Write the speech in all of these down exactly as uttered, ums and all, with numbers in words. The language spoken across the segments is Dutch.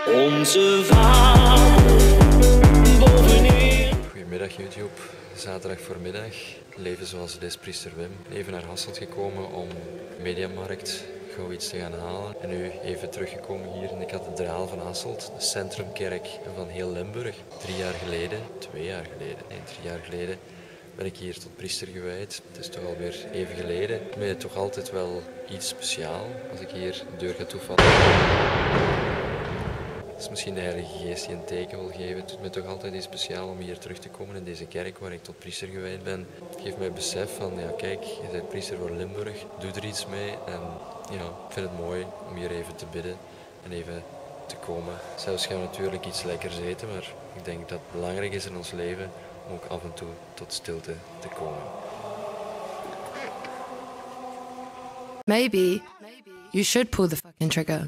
Onze vader bovenin. Goedemiddag YouTube, zaterdag voormiddag. Leven zoals het is, priester Wim. Even naar Hasselt gekomen om Mediamarkt gauw iets te gaan halen. En nu even teruggekomen hier in de kathedraal van Hasselt, de centrumkerk van heel Limburg. Drie jaar geleden, twee jaar geleden, nee drie jaar geleden ben ik hier tot priester gewijd. Het is toch alweer even geleden. Ik vind het toch altijd wel iets speciaal als ik hier de deur ga toevallen. Het is misschien de Heilige Geest die een teken wil geven. Het doet me toch altijd iets speciaal om hier terug te komen in deze kerk waar ik tot priester gewijd ben. Het geeft mij besef van, ja kijk, je bent priester voor Limburg, doe er iets mee. En ja, ik vind het mooi om hier even te bidden en even te komen. Zelfs gaan we natuurlijk iets lekkers eten, maar ik denk dat het belangrijk is in ons leven om ook af en toe tot stilte te komen. Maybe you should pull the fucking trigger.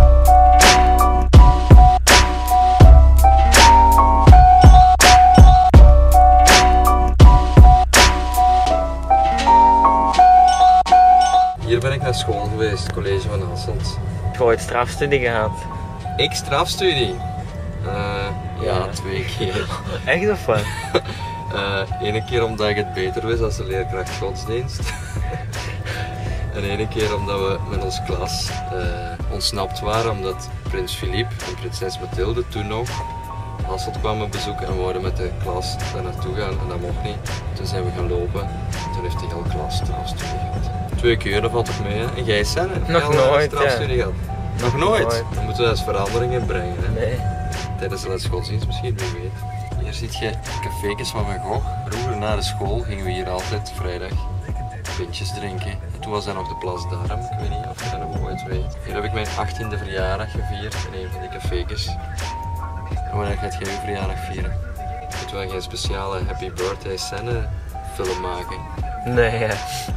Hier ben ik naar school geweest, het college van Hasselt. Ik heb ooit strafstudie gehad. Ik strafstudie? Uh, ja, ja, twee keer. Echt of wat? uh, Ene keer omdat ik het beter wist als de leerkracht godsdienst. En ene keer omdat we met ons klas uh, ontsnapt waren omdat prins Philippe en prinses Mathilde toen nog Hasselt kwamen bezoeken en we wouden met de klas daar naartoe gaan en dat mocht niet. Toen zijn we gaan lopen. Toen heeft de hele klas strafstudie gehad. Twee keer, dat valt toch mee, hè? En jij, Senne? Nog nooit, strafstudie ja. gehad? Nog nooit? nooit? Dan moeten we eens verandering in brengen, hè? Nee. Tijdens de les godsdienst misschien, wie weet. Hier ziet je café's van Van Gogh. Vroeger na de school gingen we hier altijd vrijdag pintjes drinken. En toen was dat nog de Place d'Armes, ik weet niet of je dat nog ooit weet. Hier heb ik mijn achttiende verjaardag gevierd in een van die café's. En wanneer gaat jij je verjaardag vieren? Moeten wij geen speciale Happy Birthday Senne film maken? Nee, ja.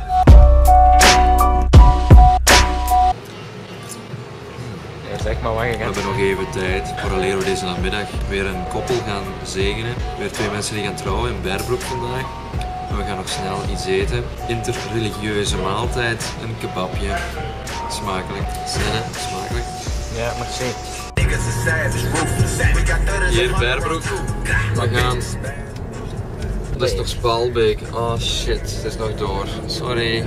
Ja, zeg maar waar je We gaat. hebben nog even tijd vooraleer we deze namiddag weer een koppel gaan zegenen. Weer twee mensen die gaan trouwen in Berbroek vandaag. En we gaan nog snel iets eten. Interreligieuze maaltijd, een kebabje. Smakelijk. Senne, smakelijk. Ja, merci. Hier, Berbroek. We gaan. Dat is nog Spalbeek. Oh shit, het is nog door. Sorry.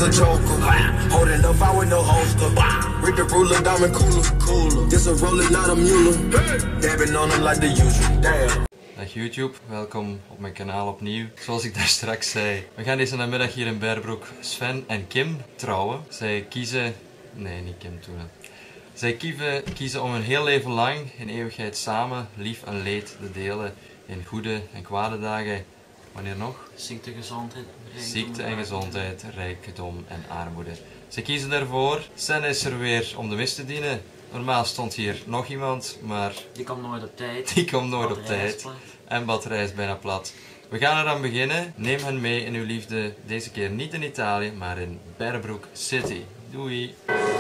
Dag YouTube, welkom op mijn kanaal opnieuw. Zoals ik daar straks zei, we gaan deze namiddag hier in Berbroek Sven en Kim trouwen. Zij kiezen, nee niet Kim toen. Zij kiezen, kiezen om hun heel leven lang in eeuwigheid samen lief en leed te delen in goede en kwade dagen. Wanneer nog? Ziekte, gezondheid, rijkdom, Ziekte en gezondheid, rijkdom en armoede. Ze kiezen daarvoor. Sen is er weer om de mis te dienen. Normaal stond hier nog iemand, maar die komt nooit op tijd. die komt nooit op Batterij is tijd. plat. En batterij is bijna plat. We gaan eraan beginnen. Neem hen mee in uw liefde. Deze keer niet in Italië, maar in Berbroek City. Doei!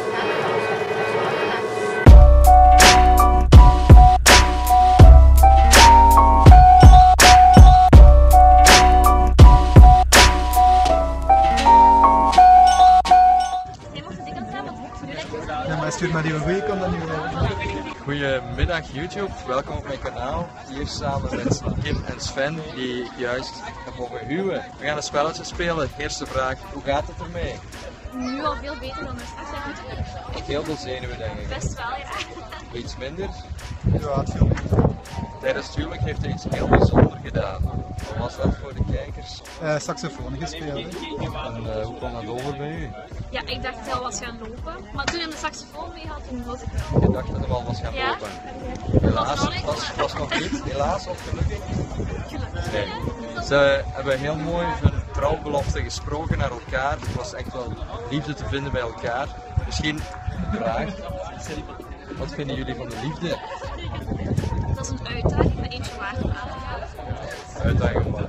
Ja, maar stuur maar die week om dan nu. Goedemiddag YouTube, welkom op mijn kanaal. Hier samen met Kim en Sven die juist gaan mogen huwen. We gaan een spelletje spelen. Eerste vraag, hoe gaat het ermee? Nu al veel beter dan de straks. Heel veel zenuwen denk ik. Best wel, ja. Iets minder. Ja, het viel mee. Tijdens het huwelijk heeft hij iets heel bijzonders gedaan. Wat was dat voor de kijkers? Uh, saxofoon gespeeld. Hè. En uh, hoe kwam dat over bij u? Ja, ik dacht dat hij al was gaan lopen. Maar toen hij de saxofoon mee had, toen was ik wel. Je dacht dat hij al was gaan Ja. lopen. Was Helaas, nog het niet. was, was nog niet. Helaas of gelukkig? Gelukkig. Nee. Ze hebben heel mooi hun trouwbelofte gesproken naar elkaar. Het was echt wel liefde te vinden bij elkaar. Misschien een vraag. Wat vinden jullie van de liefde? Dat is een uitdaging met eentje waard om aan te gaan. Uitdaging wat?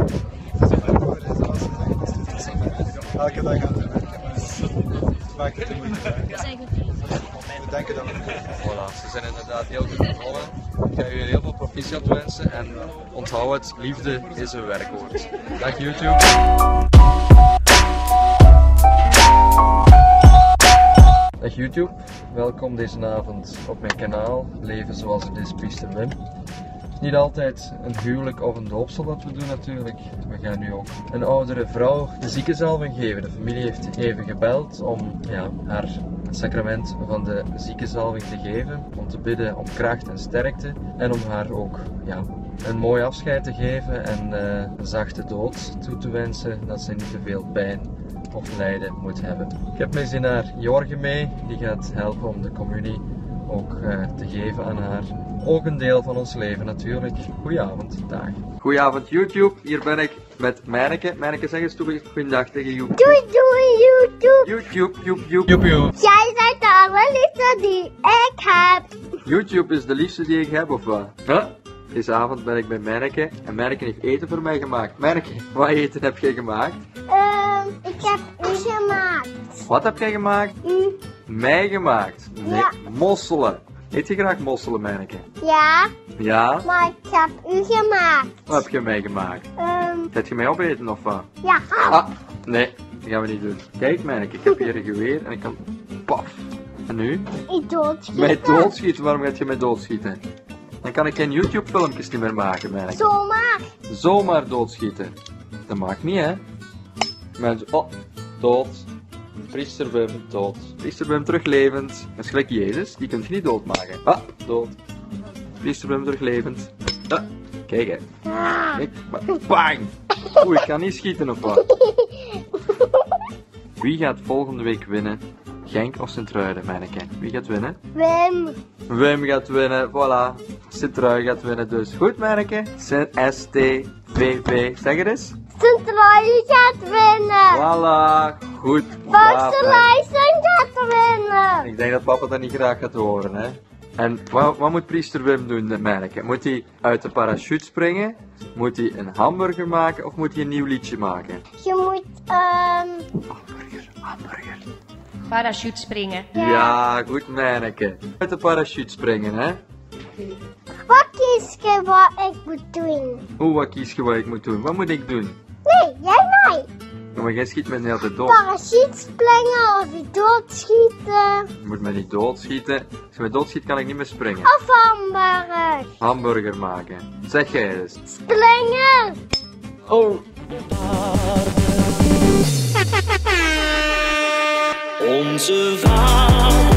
Elke dag aan het werken, maar vaak de moeite waard. We zijn goed bezig. We denken dat we Voilà, ze zijn inderdaad heel goed begonnen. Ik ga jullie heel veel proficiat wensen en onthoud het, liefde is een werkwoord. Dag YouTube! Dag YouTube, welkom deze avond op mijn kanaal Leven zoals het is, priester Wim. Het is niet altijd een huwelijk of een doopsel dat we doen natuurlijk. We gaan nu ook een oudere vrouw de ziekenzalving geven. De familie heeft even gebeld om ja, haar het sacrament van de ziekenzalving te geven. Om te bidden om kracht en sterkte en om haar ook ja, een mooi afscheid te geven en uh, een zachte dood toe te wensen, dat ze niet te veel pijn of lijden moet hebben. Ik heb mijn zienaar Jorge mee, die gaat helpen om de communie ook uh, te geven aan haar. Ook een deel van ons leven natuurlijk. Goedenavond, dag. Goedenavond YouTube, hier ben ik met Mijneke. Mijneke, zeg eens toe goedendag tegen YouTube. Doei doei YouTube. YouTube, YouTube, YouTube. Jij bent de allerliefste die ik heb. YouTube is de liefste die ik heb, of wat? Huh? Deze avond ben ik bij Mijneke en Mijneke heeft eten voor mij gemaakt. Mijneke, wat eten heb jij gemaakt? Um, ik heb u gemaakt. Wat heb jij gemaakt? U. Mij gemaakt? Nee, Ja. mosselen. Eet je graag mosselen, Mijneke? Ja, Ja? maar ik heb u gemaakt. Wat heb je mij gemaakt? Um, Gaat je mij opeten of wat? ja. Ah, nee, dat gaan we niet doen. Kijk Mijneke, ik heb hier een geweer en ik kan... Paf. En nu? Ik doodschieten. Mij doodschieten, waarom gaat je mij doodschieten? Dan kan ik geen YouTube filmpjes niet meer maken, Mijneke. Zomaar. Zomaar doodschieten. Dat mag niet, hè? Mensen, oh, dood. Priester Wim, dood. Priester Wim teruglevend. Dat is gelijk Jezus, die kunt je niet doodmaken. Ah, dood. Priester Wim teruglevend. Ah, kijk hè. Kijk, bang! Oeh, ik kan niet schieten of wat? Wie gaat volgende week winnen? Genk of Sint-Truiden, Mijneke? Wie gaat winnen? Wim. Wim gaat winnen, voilà. Sint-Truiden gaat winnen dus. Goed, Mijneke? S T V V, zeg het eens. Sint-Truiden gaat winnen. Voilà, goed. Barselijsen gaat winnen. Ik denk dat papa dat niet graag gaat horen, hè. En wat, wat moet priester Wim doen, Mijneke? Moet hij uit de parachute springen? Moet hij een hamburger maken of moet hij een nieuw liedje maken? Je moet, um... Hamburger, hamburger. Parachute springen. Ja, ja goed, Mijneke. Uit de parachute springen, hè. wat kies je wat ik moet doen? Hoe, wat kies je wat ik moet doen? Wat moet ik doen? Nee, jij mij. Ja, maar jij schiet me de hele tijd dood. Parachute springen of je doodschieten. Je moet mij niet doodschieten. Als je mij doodschiet kan ik niet meer springen. Of hamburger. Hamburger maken. Zeg jij eens. Springen. Oh. Onze vader.